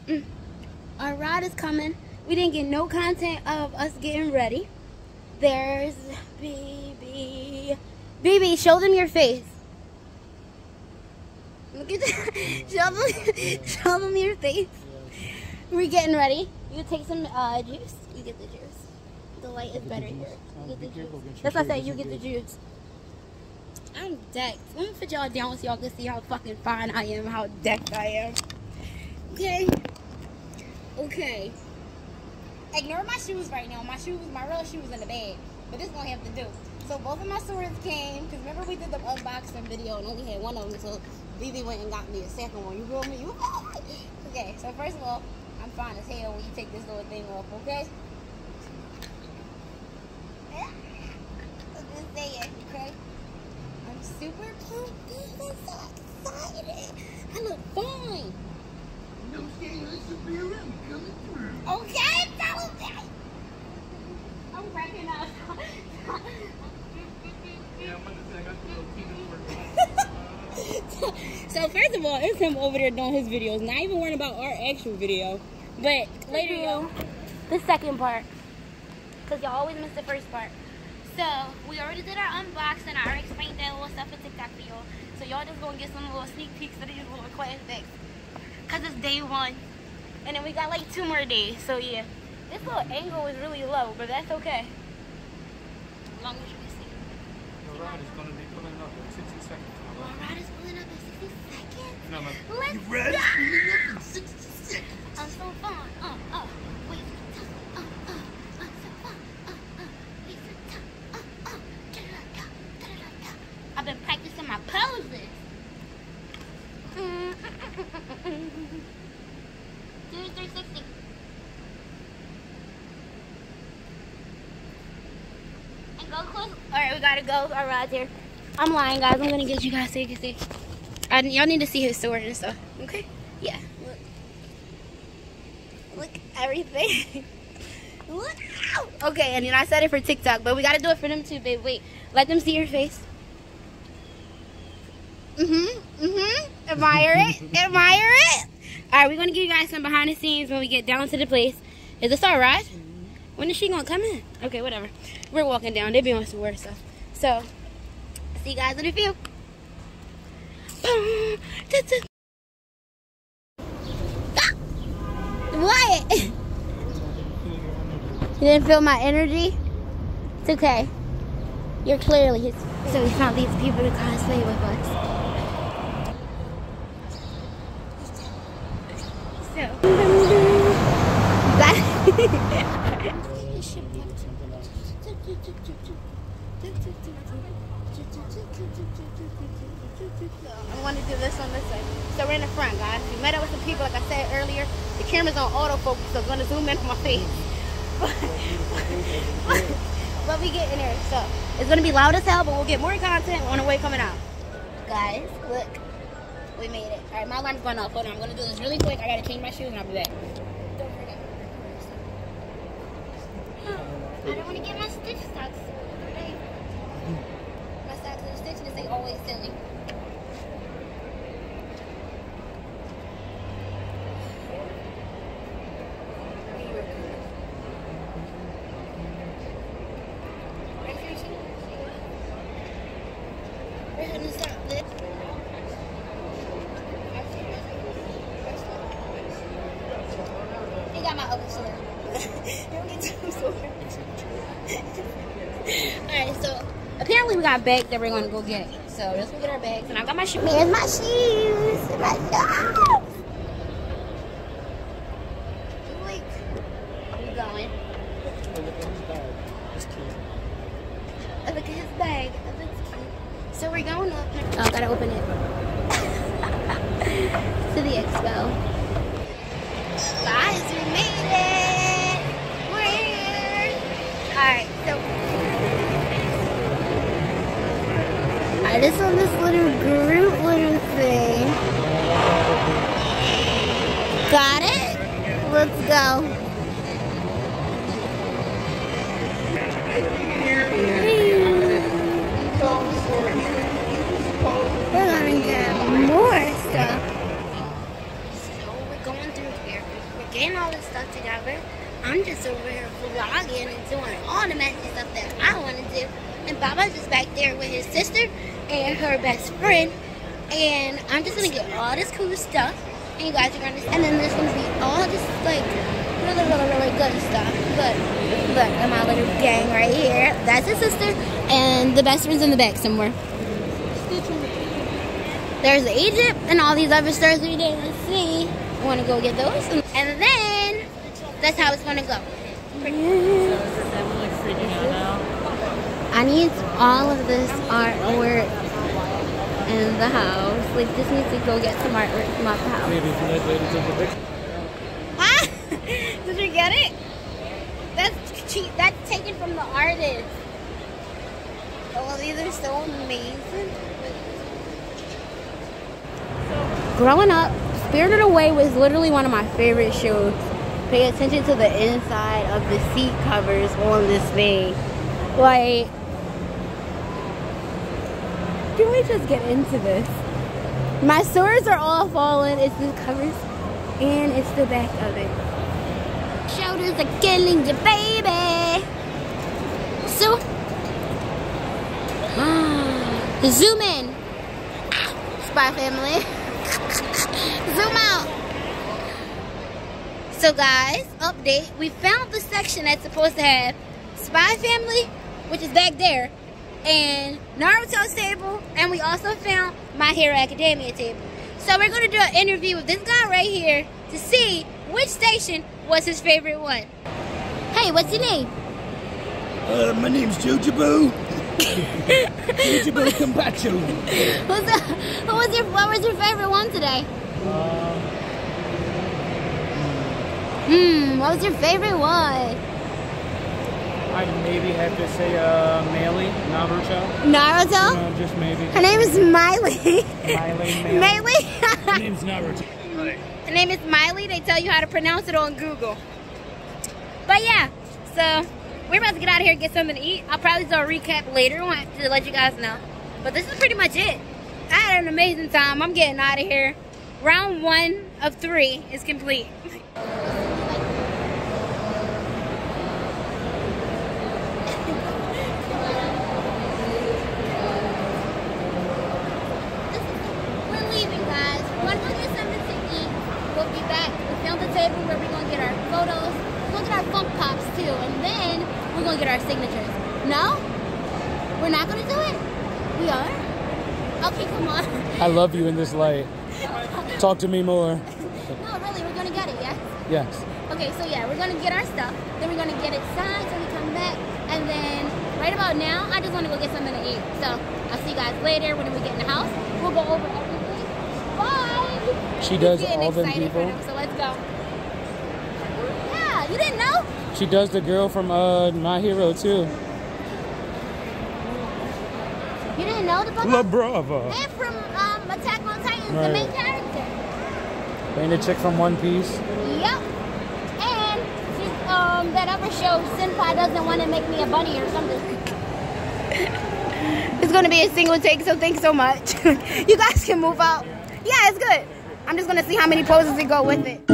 Our ride is coming. We didn't get no content of us getting ready. There's BB. BB, show them your face. Look at that. Show them your face. We're getting ready. You take some juice. You get the juice. The light is better here. You get the juice. That's what I said. You get the juice. I'm decked. Let me put y'all down so y'all can see how fucking fine I am, how decked I am. Okay. Okay. Ignore my shoes right now. My real shoes in the bag. But this gonna have to do. So both of my swords came, because remember we did the unboxing video and only had one of them, so BB went and got me a second one. You feel me? Okay, so first of all, I'm fine as hell when you take this little thing off, okay? I'm just saying, okay? I'm super pumped. I'm so excited. I look fine. No scaling should be around coming through. Okay, follow me. I'm cracking up. So first of all, it's him over there doing his videos, not even worrying about our actual video. But later, the second part, because y'all always miss the first part. So we already did our unboxing. I already explained that little stuff for TikTok for y'all. So y'all just gonna get some little sneak peeks of these little classics, cause it's day one, and then we got like 2 more days. So yeah, this little angle is really low, but that's okay. As long as you can see. The ride is gonna be pulling up in 60 seconds. Our ride is pulling up in 60 seconds. No, no. Let's You ride is pulling up in 60 seconds. I'm so fun. Wait for the time. I'm so fun. Wait for the time. Da-da-da-da. I've been practicing my poses. 360. And go close. Alright, we gotta go. Our ride's here. I'm lying, guys. I'm gonna get you guys so you can see. Y'all need to see his sword and stuff. Okay? Yeah. Look everything. Look out. Okay, and then I said it for TikTok, but we gotta do it for them too, babe. Wait. Let them see your face. Admire it. Admire it. Alright, we're gonna give you guys some behind the scenes when we get down to the place. Is this our ride? When is she gonna come in? Okay, whatever. We're walking down. They be on some weird stuff. So, see you guys in a few. What? You didn't feel my energy? It's okay. You're clearly his. So we found these people to cosplay with us. So. I want to do this on this side. So we're in the front, guys. We met up with some people, like I said earlier. The camera's on autofocus, so it's going to zoom in on my face. But we get in there, so it's going to be loud as hell, but we'll get more content on the way coming out. Guys, look. We made it. Alright, my alarm's going off. Hold on, I'm going to do this really quick. I got to change my shoes and I'll be back. Don't forget. I don't want to get my stitch socks. My socks are stitched and they always silly. We're gonna stop this. You got my other sword. You don't get two swords. Alright, so apparently we got bags that we're gonna go get. So let's go get our bags. And I got my shoes. Here's my shoes. My shoes. Wait. Where you going? Look at his bag. So we're going up. Oh, I gotta open it. To the expo. Guys, we made it! We're here! Alright, so I just on this little group little thing. Got it? Let's go. We're gonna get more stuff. So we're going through here. getting all this stuff together. I'm just over here vlogging and doing all the messy stuff that I want to do. And Baba's just back there with his sister and her best friend. And I'm just going to get all this cool stuff. And you guys are going to see. And then there's going to be all this, like, really good stuff. Look at my little gang right here. That's his sister. And the best friend's in the back somewhere. There's Egypt and all these other stars we didn't see. I want to go get those. And then, that's how it's going to go. I need all of this artwork in the house. Like, just need to go get some artwork from my house. Maybe if you let ladies take a picture. Ah! Did you get it? That's cheap. That's taken from the artist. Oh, these are so amazing. Growing up, Spirited Away was literally one of my favorite shows. Pay attention to the inside of the seat covers on this thing. Like, can we just get into this? My swords are all falling. It's the covers and it's the back of it. Shoulders are killing you, baby. So, zoom in. Spy Family. Zoom out. So guys, update. We found the section that's supposed to have Spy Family, which is back there, and Naruto's table, and we also found My Hero Academia table. So we're going to do an interview with this guy right here to see which station was his favorite one. Hey, what's your name? My name's Jojobo. Jojobo Compacho. What was your favorite one today? What was your favorite one? I'd maybe have to say Meili, Naruto. Naruto? Just maybe. Her name is Miley. Meili. Her name's Naruto. Her name is Miley. They tell you how to pronounce it on Google. But yeah, so we're about to get out of here and get something to eat. I'll probably do a recap later on to let you guys know. But this is pretty much it. I had an amazing time. I'm getting out of here. Round 1 of 3 is complete. We're leaving, guys. We're going to go get something to eat. We'll be back. We found the table where we're going to get our photos. We're going to get our funk pops too. And then we're going to get our signatures. No? We're not going to do it? We are? Okay, come on. I love you in this light. Talk to me more. No, really, we're going to get it, yes? Yes. Okay, so yeah, we're going to get our stuff. Then we're going to get it signed so we come back. And then right about now, I just want to go get something to eat. So I'll see you guys later when we get in the house. We'll go over everything. Bye! She does Getting all them excited for people. them, so let's go. Yeah, you didn't know? She does the girl from My Hero too. You didn't know the book? La Brava. And from Attack on Titan, Right. the main character. And the chick from One Piece. Yep. And she's, that other show, Senpai Doesn't Want to Make Me a Bunny or something. It's going to be a single take, so thanks so much. You guys can move out. Yeah, it's good. I'm just going to see how many poses we go with it.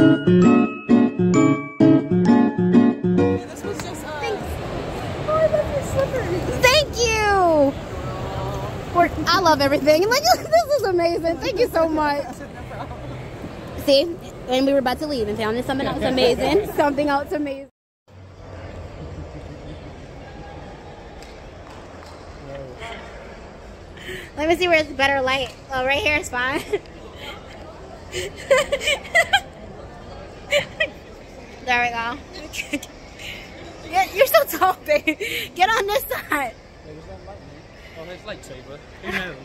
This was just Thanks. Oh, I love your slippers. Thank you. I love everything. Like, this is amazing. Thank you so much. See, and we were about to leave and found something else amazing. Something else amazing. Let me see where it's better light. Oh, right here is fine. There we go. You're so tall, babe. Get on this side. Oh, that's lightsaber. Who knows?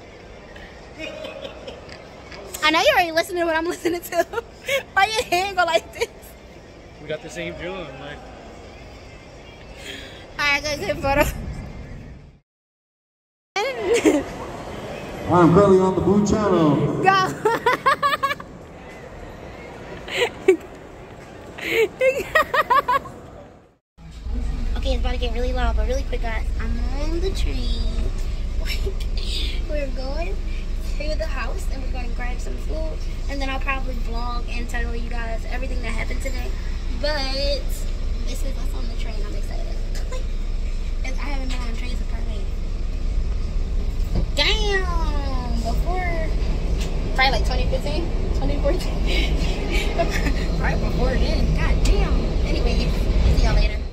I know you're already listening to what I'm listening to. Why your hand go like this? We got the same jewel. Like. Alright, good photo. I'm currently on the Boo channel. Go. Okay, it's about to get really loud, but really quick, guys. I'm on the train. We're going to the house, and we're going to grab some food, and then I'll probably vlog and tell you guys everything that happened today. But this is us on the train. I'm excited. I haven't been on trains apparently. Damn! Before, probably like 2015, 2014. Right before then. God damn. Anyway, see y'all later.